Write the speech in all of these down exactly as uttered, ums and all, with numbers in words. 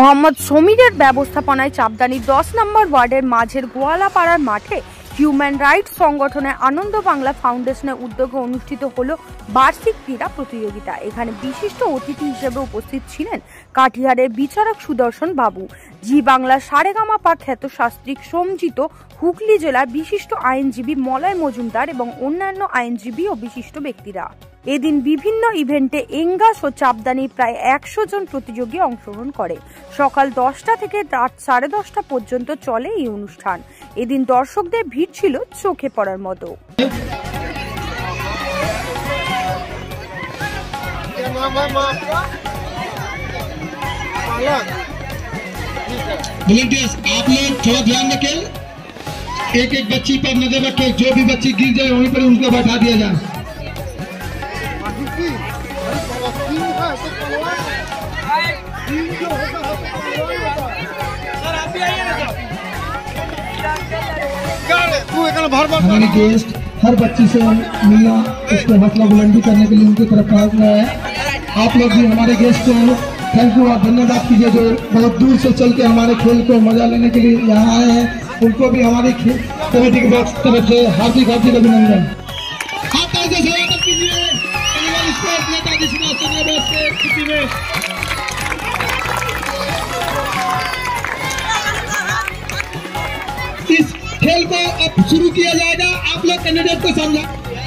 মোহাম্মদ সমীরের ব্যবস্থাপনায় চাপদানি দশ নম্বর ওয়ার্ডের মাঝের গোয়ালাপাড়ার মাঠে হিউম্যান রাইটস সংগঠনের আনন্দ বাংলা ফাউন্ডেশনের উদ্যোগে অনুষ্ঠিত হলো বার্ষিক ক্রীড়া প্রতিযোগিতা। এখানে বিশিষ্ট অতিথি হিসেবে উপস্থিত ছিলেন কাটিহারের বিচারক সুদর্শন বাবু, জি বাংলা সারেগামাপা খ্যাত শাস্ত্রী সমজিত, হুগলি জেলার বিশিষ্ট আইনজীবী মলয় মজুমদার এবং অন্যান্য আইনজীবী ও বিশিষ্ট ব্যক্তিরা। এদিন বিভিন্ন ইভেন্টে এঙ্গাস ও চাপদানি প্রায় একশো জন প্রতিযোগী অংশগ্রহণ করে। সকাল দশটা থেকে রাত সাড়ে দশটা পর্যন্ত চলে এই অনুষ্ঠান। এদিন দর্শকদের ভিড় ছিল চোখে পড়ার মতো। वॉलंटियर्स, आप लोग थोड़ा ध्यान रखें, एक एक बच्ची पर नजर रखें, जो भी बच्ची गिर जाए वहीं पर उनको बैठा दिया जाए। हमारे गेस्ट हर बच्ची से मिलना, उसको हौसला बुलंदी करने के लिए उनकी तरफ पहुंचना है। आप लोग भी हमारे गेस्ट को थैंक यू और धन्यवाद कीजिए, जो बहुत दूर से चल के हमारे खेल को मजा लेने के लिए यहाँ आए हैं। उनको भी हमारी कमेटी की तरफ से हार्दिक हार्दिक अभिनंदन। इस खेल को अब शुरू किया जाएगा, आप लोग कैंडिडेट को समझा।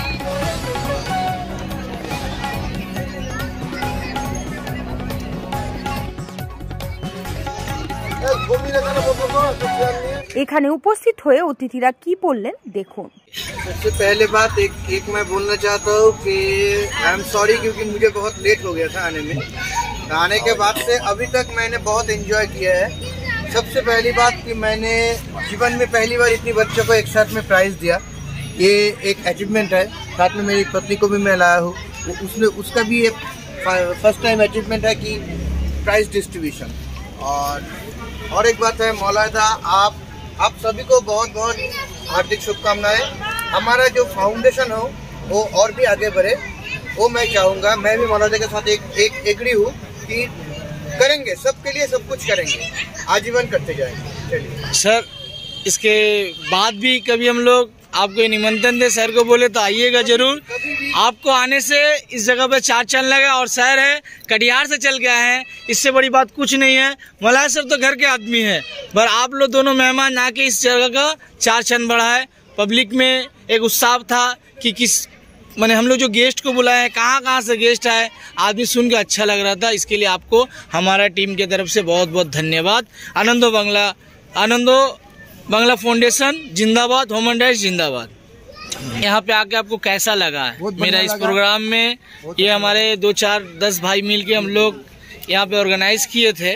এখানে উপস্থিত হয়ে অতিথিরা কি বললেন দেখুন। सबसे पहले बात एक एक मैं बोलना चाहता हूँ कि आई एम सॉरी, क्योंकि मुझे बहुत लेट हो गया था आने में। आने के बाद से अभी तक मैंने बहुत एंजॉय किया है। सबसे पहली बात कि मैंने जीवन में पहली बार इतनी बच्चों को एक साथ में प्राइज़ दिया, ये एक अचीवमेंट है। साथ में मेरी पत्नी को भी मैं लाया हूँ, उसने उसका भी एक फर्स्ट टाइम अचीवमेंट है कि प्राइज़ डिस्ट्रीब्यूशन। और और एक बात है मौलादा, आप आप सभी को बहुत बहुत हार्दिक शुभकामनाएं। हमारा जो फाउंडेशन हो वो और भी आगे बढ़े, वो मैं चाहूँगा। मैं भी मौलादा के साथ एक एक एग्री हूँ कि करेंगे, सबके लिए सब कुछ करेंगे, आजीवन करते जाएंगे। चलिए सर, इसके बाद भी कभी हम लोग आपको निमंत्रण दे, सर को बोले तो आइएगा जरूर। आपको आने से इस जगह पे चार चांद लगा, और शहर है कटिहार से चल के आए हैं, इससे बड़ी बात कुछ नहीं है। मलाय सर तो घर के आदमी है, पर आप लोग दोनों मेहमान आके इस जगह का चार चांद बढ़ा है। पब्लिक में एक उत्साह था कि किस मैंने हम लोग जो गेस्ट को बुलाए हैं, कहाँ कहाँ से गेस्ट आए, आदमी सुन के अच्छा लग रहा था। इसके लिए आपको हमारा टीम की तरफ से बहुत बहुत धन्यवाद। आनंदो बांग्ला आनंदो बांग्ला फाउंडेशन जिंदाबाद, ह्यूमन राइट्स जिंदाबाद। यहाँ पे आके आपको कैसा लगा मेरा इस प्रोग्राम में? ये हमारे दो चार दस भाई मिल के हम लोग यहाँ पे ऑर्गेनाइज किए थे,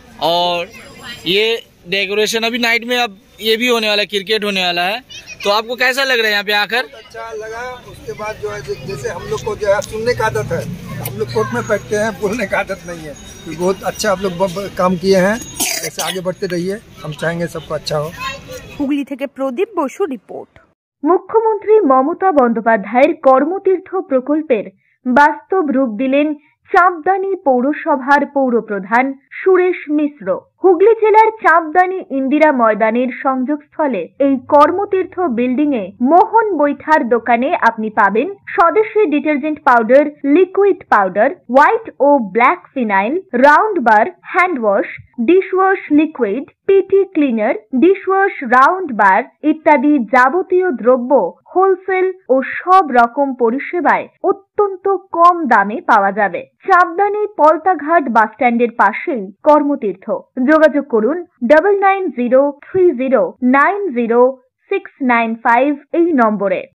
और ये डेकोरेशन अभी नाइट में अब ये भी होने वाला है, क्रिकेट होने वाला है। तो आपको कैसा लग रहा है यहाँ पे आकर? अच्छा लगा। उसके बाद जो है, जैसे हम लोग को जो है सुनने का आदत है, हम लोग कोर्ट में बैठते हैं, बोलने का आदत नहीं है। तो बहुत अच्छा आप लोग काम किए हैं, ऐसे आगे बढ़ते रहिए, हम चाहेंगे सबको अच्छा हो। হুগলি থেকে প্রদীপ বসু রিপোর্ট। মুখ্যমন্ত্রী মমতা বন্দ্যোপাধ্যায়ের কর্মতীর্থ প্রকল্পের বাস্তব রূপ দিলেন চাপদানি পৌরসভার পৌরপ্রধান সুরেশ মিশ্র। হুগলি জেলার চাপদানি ইন্দিরা ময়দানের সংযোগস্থলে এই কর্মতীর্থ বিল্ডিং এ মোহন বৈঠার দোকানে আপনি পাবেন স্বদেশী detergent powder, liquid powder, white ও black phenyl, round bar, hand wash, dishwash liquid, P T cleaner, dishwash round bar ইত্যাদি যাবতীয় দ্রব্য হোলসেল ও সব রকম পরিষেবায় অত্যন্ত কম দামে পাওয়া যাবে। চাপদানি পলতাঘাট বাস স্ট্যান্ডের পাশেই কর্মতীর্থ। যোগাযোগ করুন double nine zero three zero nine zero six nine five এই নম্বরে।